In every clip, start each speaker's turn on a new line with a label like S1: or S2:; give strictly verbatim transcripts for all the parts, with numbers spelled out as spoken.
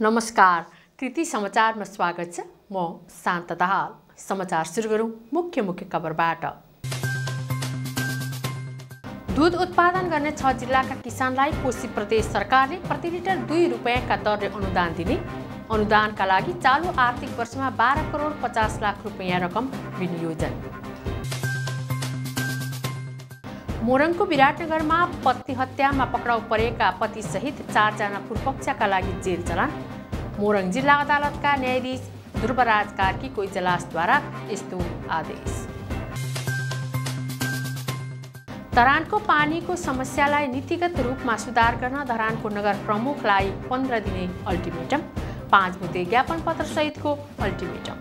S1: नमस्कार, कृति समाचारमा स्वागत छ। म शान्त दाहाल। समाचार सुरु गरौँ मुख्य मुख्य खबरबाट। दूध उत्पादन गर्ने छ जिल्लाका किसानलाई कोशी प्रदेश सरकारले प्रति लिटर दुई रुपियाँका दरले अनुदान दिने। अनुदानका लागि चालु आर्थिक वर्षमा बाह्र करोड पचास लाख रुपियाँ रकम विनियोजन। मोरङको विराटनगरमा पत्नी हत्यामा पक्राउ परेका पति सहित चारजना पूर्वपक्षका लागि जेल चलान। मोरङ जिल्ला अदालतका न्यायाधीश ध्रुवराज कार्कीको इजलासद्वारा यस्तो आदेश। धरानको पानीको समस्यालाई नीतिगत रूपमा सुधार गर्न धरानको नगर प्रमुखलाई पन्ध्र दिने अल्टिमेटम। पाँच बुँदे ज्ञापन पत्र सहितको अल्टिमेटम।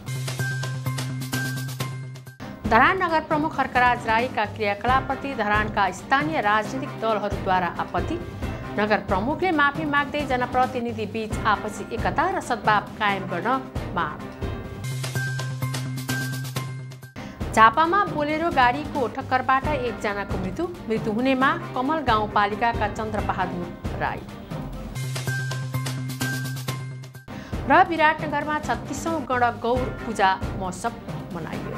S1: धरान नगर प्रमुख खर्कराज राईका क्रियाकलापप्रति धरानका स्थानीय राजनीतिक दलहरूद्वारा आपत्ति। नगर प्रमुखले माफी माग्दै जनप्रतिनिधि बीच आपसी एकता र सद्भाव कायम गर्न माग। झापामा बोलेरो गाडीको ठक्करबाट एकजनाको मृत्यु मृत्यु हुनेमा कमल गाउँपालिकाका चन्द्रबहादुर राई। र विराटनगरमा छत्तीसौं गण गौर पूजा महोत्सव मनाइयो।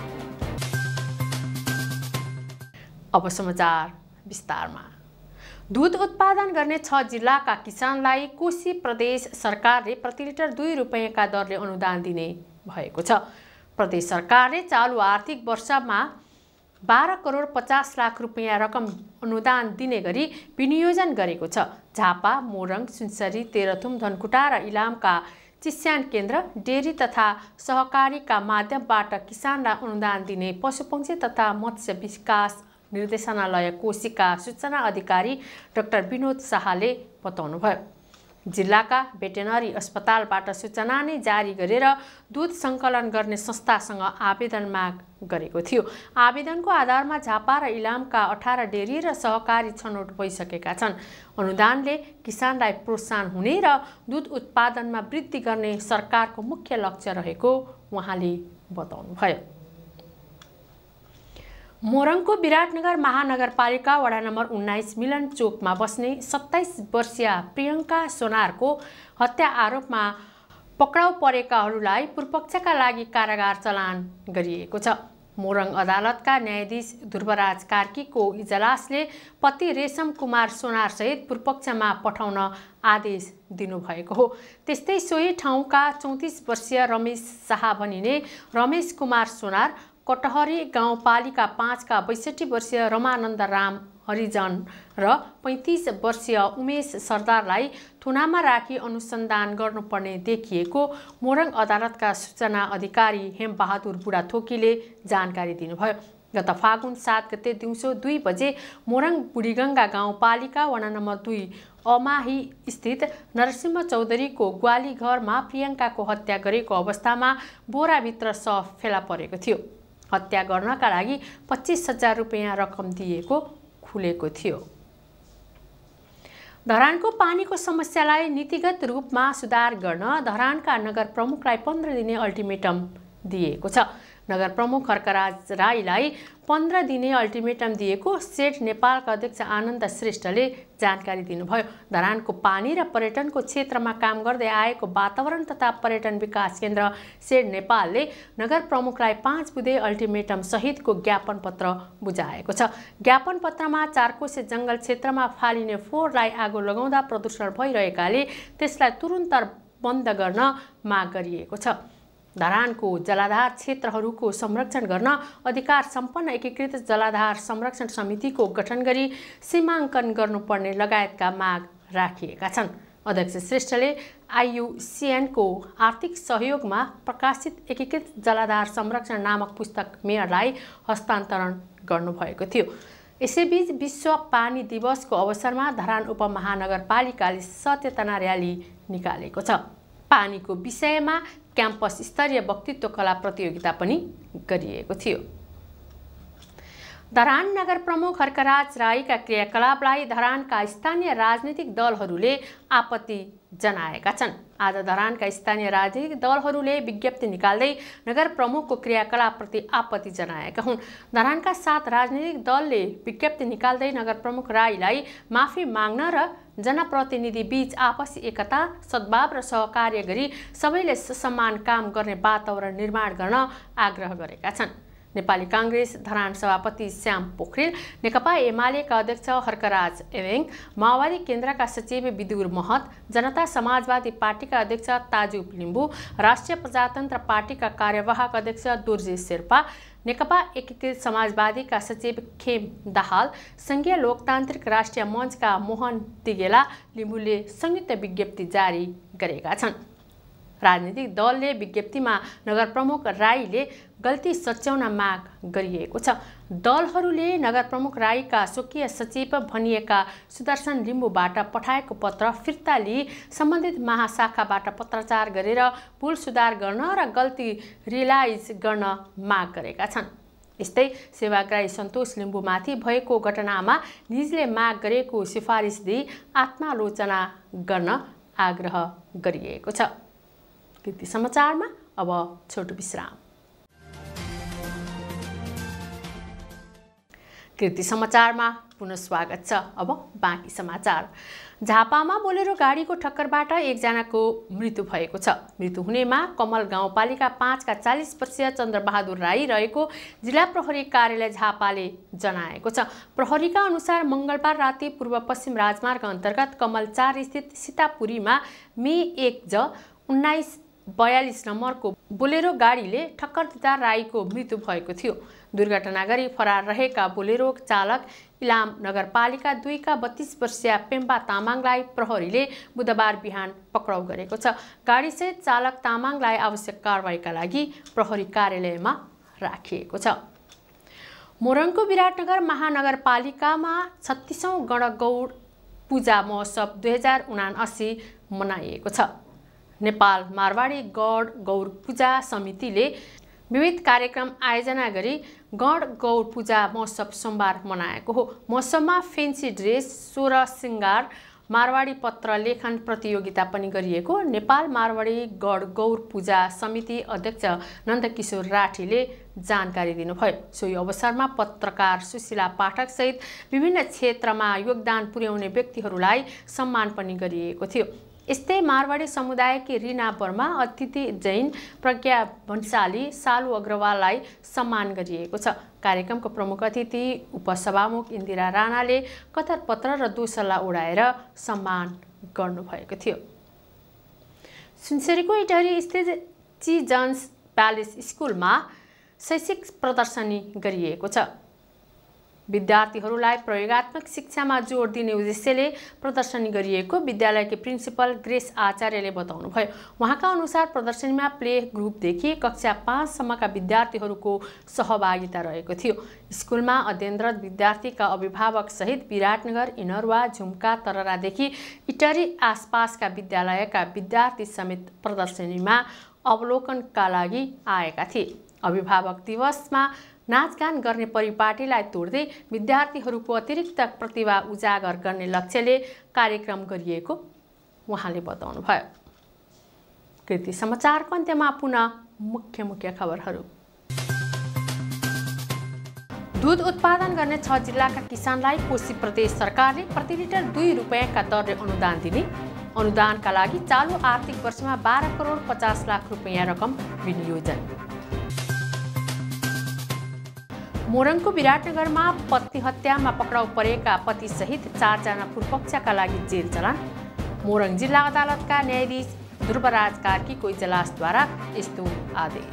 S1: अब समाचार विस्तारमा। दूध उत्पादन गर्ने छ जिल्लाका किसानलाई कोशी प्रदेश सरकारले प्रति लिटर दुई रुपियाँका दरले अनुदान दिने भएको छ। प्रदेश सरकारले चालु आर्थिक वर्षमा बाह्र करोड पचास लाख रुपियाँ रकम अनुदान दिने गरी विनियोजन गरेको छ। झापा, मोरङ, सुनसरी, तेह्रथुम, धनकुटा र इलामका चिस्यान केन्द्र, डेरी तथा सहकारीका माध्यमबाट किसानलाई अनुदान दिने पशुपक्षी तथा मत्स्य विकास निर्देशनालय कोशीका सूचना अधिकारी डाक्टर विनोद शाहले बताउनुभयो। जिल्लाका भेटेनरी अस्पतालबाट सूचना नै जारी गरेर दूध सङ्कलन गर्ने संस्थासँग आवेदन माग गरेको थियो। आवेदनको आधारमा झापा र इलामका अठार डेरी र सहकारी छनौट भइसकेका छन्। अनुदानले किसानलाई प्रोत्साहन हुने र दूध उत्पादनमा वृद्धि गर्ने सरकारको मुख्य लक्ष्य रहेको उहाँले बताउनुभयो। मोरङको विराटनगर महानगरपालिका वडा नम्बर उन्नाइस मिलन चोकमा बस्ने सत्ताइस वर्षीय प्रियङ्का सोनारको हत्या आरोपमा पक्राउ परेकाहरूलाई पूर्वपक्षका लागि कारागार चलान गरिएको छ। मोरङ अदालतका न्यायाधीश ध्रुवराज कार्कीको इजलासले पति रेशम कुमार सोनार सहित पूर्वपक्षमा पठाउन आदेश दिनुभएको हो। त्यस्तै सोही ठाउँका चौतिस वर्षीय रमेश शाह भनिने रमेश कुमार सोनार, कटहरी गाउँपालिका पाँचका बैसठी वर्षीय रमानन्द राम हरिजन र पैँतिस वर्षीय उमेश सरदारलाई थुनामा राखी अनुसन्धान गर्नुपर्ने देखिएको मोरङ अदालतका सूचना अधिकारी हेमबहादुर बुढाथोकीले जानकारी दिनुभयो। गत फागुन सात गते दिउँसो दुई बजे मोरङ बुढीगङ्गा गाउँपालिका वडा नम्बर दुई अमाही स्थित नरसिंह चौधरीको ग्वाली घरमा प्रियङ्काको हत्या गरेको अवस्थामा बोराभित्र शव फेला परेको थियो। हत्या गर्नका लागि पच्चिस हजार रुपियाँ रकम दिएको खुलेको थियो। धरानको पानीको समस्यालाई नीतिगत रूपमा सुधार गर्न धरानका नगर प्रमुखलाई पन्ध्र दिने अल्टिमेटम दिएको छ। नगर प्रमुख खर्कराज राईलाई पन्ध्र दिने अल्टिमेटम दिएको सेड नेपालका अध्यक्ष आनन्द श्रेष्ठले जानकारी दिनुभयो। धरानको पानी र पर्यटनको क्षेत्रमा काम गर्दै आएको वातावरण तथा पर्यटन विकास केन्द्र सेड नेपालले नगर प्रमुखलाई पाँच बुँदे अल्टिमेटम सहितको ज्ञापन पत्र बुझाएको छ। ज्ञापन पत्रमा चारकोसे जङ्गल क्षेत्रमा फालिने फोहोरलाई आगो लगाउँदा प्रदूषण भइरहेकाले त्यसलाई तुरुन्त बन्द गर्न माग गरिएको छ। धरानको जलाधार क्षेत्रहरूको संरक्षण गर्न अधिकार सम्पन्न एकीकृत जलाधार संरक्षण समितिको गठन गरी सीमाङ्कन गर्नुपर्ने लगायतका माग राखिएका छन्। अध्यक्ष श्रेष्ठले आइयुसिएनको आर्थिक सहयोगमा प्रकाशित एकीकृत जलाधार संरक्षण नामक पुस्तक मेयरलाई हस्तान्तरण गर्नुभएको थियो। यसैबीच विश्व पानी दिवसको अवसरमा धरान उपमहानगरपालिकाले सचेतना र्याली निकालेको छ। पानीको विषयमा क्याम्पस स्तरीय वक्तृत्व कला प्रतियोगिता पनि गरिएको थियो। धरान नगर प्रमुख खर्कराज राईका क्रियाकलापलाई धरानका स्थानीय राजनीतिक दलहरूले आपत्ति जनाएका छन्। आज धरानका स्थानीय राजनीतिक दलहरूले विज्ञप्ति निकाल्दै नगर प्रमुखको क्रियाकलापप्रति आपत्ति जनाएका हुन्। धरानका सात राजनीतिक दलले विज्ञप्ति निकाल्दै नगर प्रमुख राईलाई माफी माग्न र जनप्रतिनिधि बीच आपसी एकता, सद्भाव र सहकार्य गरी सबैले समान काम गर्ने वातावरण निर्माण गर्न आग्रह गरेका छन्। नेपाली कांग्रेस धरान सभापति श्याम पोखरेल, नेकपा एमालेका अध्यक्ष हर्कराज एवेङ, माओवादी केन्द्रका सचिव विदुर महत, जनता समाजवादी पार्टीका अध्यक्ष ताजुब लिम्बू, राष्ट्रिय प्रजातन्त्र पार्टीका कार्यवाहक अध्यक्ष दुर्जे शेर्पा, नेकपा एकीकृत समाजवादीका सचिव खेम दाहाल, संघीय लोकतान्त्रिक राष्ट्रिय मञ्चका मोहन तिगेला लिम्बूले संयुक्त विज्ञप्ति जारी गरेका छन्। राजनीतिक दलले विज्ञप्तिमा नगर प्रमुख राईले गल्ती सच्याउन माग गरिएको छ। दलहरूले नगर प्रमुख राईका स्वकीय सचिव भनिएका सुदर्शन लिम्बूबाट पठाएको पत्र फिर्ता लिई सम्बन्धित महाशाखाबाट पत्राचार गरेर भुल सुधार गर्न र गल्ती रियलाइज गर्न माग गरेका छन्। यस्तै सेवाग्राही सन्तोष लिम्बूमाथि भएको घटनामा निजले माग गरेको सिफारिस दिई आत्मालोचना गर्न आग्रह गरिएको छ। कृति समाचारमा अब छोटो विश्राम। कृति समाचारमा पुनः स्वागत छ। अब बाँकी समाचार। झापामा बोलेरो गाडीको ठक्करबाट एकजनाको मृत्यु भएको छ। मृत्यु हुनेमा कमल गाउँपालिका पाँचका चालीस वर्षीय चन्द्रबहादुर राई रहेको जिल्ला प्रहरी कार्यालय झापाले जनाएको छ। प्रहरीका अनुसार मंगलबार राति पूर्व पश्चिम राजमार्ग अन्तर्गत कमल चार स्थित सीतापुरीमा मे एक ज उन्नाइस बयालीस नम्बरको बोलेरो गाडीले ठक्कर दिँदा राईको मृत्यु भएको थियो। दुर्घटना गरी फरार रहेका बोलेरो चालक इलाम नगरपालिका दुईका बत्तीस वर्षीय पेम्बा तामाङलाई प्रहरीले बुधबार बिहान पक्राउ गरेको छ। गाडीसहित चालक तामाङलाई आवश्यक कारबाहीका लागि प्रहरी कार्यालयमा राखिएको छ। मोरङको विराटनगर महानगरपालिकामा छत्तीसौं गणगौड पूजा महोत्सव दुई हजार उनासी मनाइएको छ। नेपाल मारवाडी गौड गौर पूजा समितिले विविध कार्यक्रम आयोजना गरी गौड गौर पूजा महोत्सव सोमबार मनाएको हो। महोत्सवमा फेन्सी ड्रेस, सोह्र श्रृङ्गार, मारवाडी पत्र लेखन प्रतियोगिता पनि गरिएको नेपाल मारवाडी गौड गौर पूजा समिति अध्यक्ष नन्दकिशोर राठीले जानकारी दिनुभयो। सोही अवसरमा पत्रकार सुशीला पाठक सहित विभिन्न क्षेत्रमा योगदान पुर्याउने व्यक्तिहरूलाई सम्मान पनि गरिएको थियो। यस्तै मारवाडी समुदायकी रीना वर्मा, अतिथि जैन, प्रज्ञा भन्साली, सालु अग्रवाललाई सम्मान गरिएको छ। कार्यक्रमको प्रमुख अतिथि उपसभामुख इन्दिरा राणाले कथरपत्र र दोसल्ला उडाएर सम्मान गर्नुभएको थियो। सुनसरीको इटहरी स्थित चिल्ड्रन्स प्यालेस स्कुलमा शैक्षिक प्रदर्शनी गरिएको छ। विद्यार्थीहरूलाई प्रयोगात्मक शिक्षामा जोड दिने उद्देश्यले प्रदर्शनी गरिएको विद्यालयकी प्रिन्सिपल ग्रेस आचार्यले बताउनुभयो। उहाँका अनुसार प्रदर्शनीमा प्ले ग्रुपदेखि कक्षा पाँचसम्मका विद्यार्थीहरूको सहभागिता रहेको थियो। स्कुलमा अध्ययनरत विद्यार्थीका अभिभावक सहित विराटनगर, इनरवा, झुम्का, तररादेखि इटरी आसपासका विद्यालयका विद्यार्थी समेत प्रदर्शनीमा अवलोकनका लागि आएका थिए। अभिभावक दिवसमा नाचगान गर्ने परिपाटीलाई तोड्दै विद्यार्थीहरूको अतिरिक्त प्रतिभा उजागर गर्ने लक्ष्यले कार्यक्रम गरिएको उहाँले बताउनुभयो। कृति समाचारको अन्त्यमा पुनः मुख्य मुख्य खबरहरू। दूध उत्पादन गर्ने छ जिल्लाका किसानलाई कोशी प्रदेश सरकारले प्रति लिटर दुई रुपियाँका दरले अनुदान दिने। अनुदानका लागि चालु आर्थिक वर्षमा बाह्र करोड पचास लाख रुपियाँ रकम विनियोजन। मोरङको विराटनगरमा पत्नी हत्यामा पक्राउ परेका पतिसहित चारजना पूर्वपक्षका लागि जेल चलान। मोरङ जिल्ला अदालतका न्यायाधीश ध्रुवराज कार्कीको इजलासद्वारा यस्तो आदेश।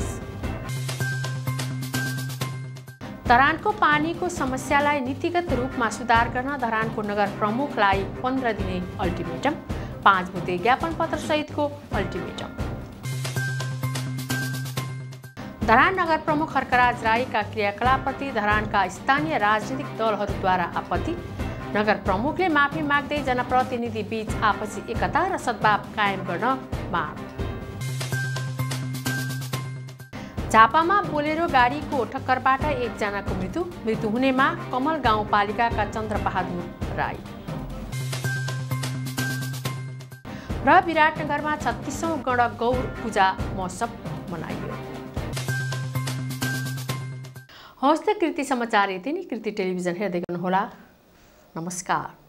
S1: धरानको पानीको समस्यालाई नीतिगत रूपमा सुधार गर्न धरानको नगर प्रमुखलाई पन्ध्र दिने अल्टिमेटम। पाँच बुँदे ज्ञापन पत्र सहितको अल्टिमेटम। धरान नगर प्रमुख हर्कराज राईका क्रियाकलापप्रति धरानका स्थानीय राजनीतिक दलहरूद्वारा आपत्ति। नगर प्रमुखले माफी माग्दै जनप्रतिनिधि बीच आपसी एकता र सद्भाव कायम गर्न माग। झापामा बोलेरो गाडीको ठक्करबाट एकजनाको मृत्यु। मृत्यु हुनेमा कमल गाउँपालिकाका चन्द्रबहादुर राई। र विराटनगरमा छत्तीसौँ गण गौर पूजा महोत्सव मनाइयो। हवस् त कृति समाचार यति नै। कृति टेलिभिजन हेर्दै गर्नुहोला। नमस्कार।